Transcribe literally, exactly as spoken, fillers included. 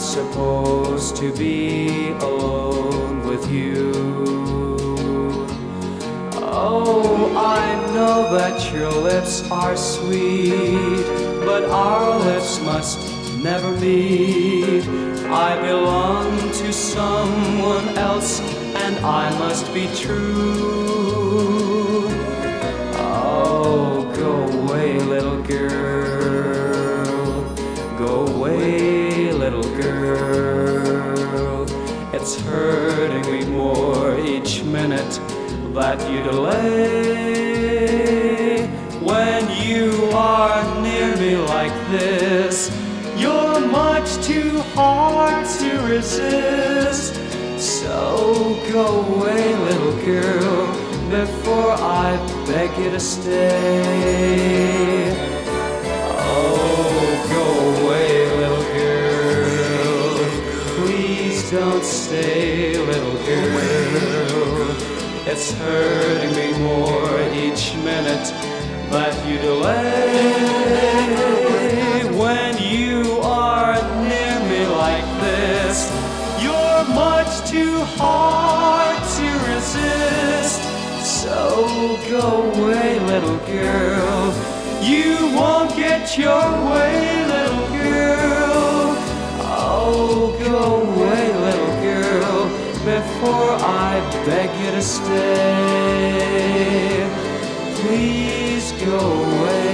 supposed to be alone with you. Oh, I know that your lips are sweet, but our lips must never meet. I belong to someone else, and I must be true. Oh, go away, little girl. Go away, little girl. It's hurting me more each minute that you delay. When you are near me like this, you're much too hard to resist. So go away, little girl, before I beg you to stay. Oh, go away, little girl. Please don't stay, little girl. It's hurting me more each minute that you delay. When you are near me like this, you're much too hard to resist. So go away, little girl. You won't get your way, little girl. Oh, go away, little girl, before I beg you to stay. Please go away.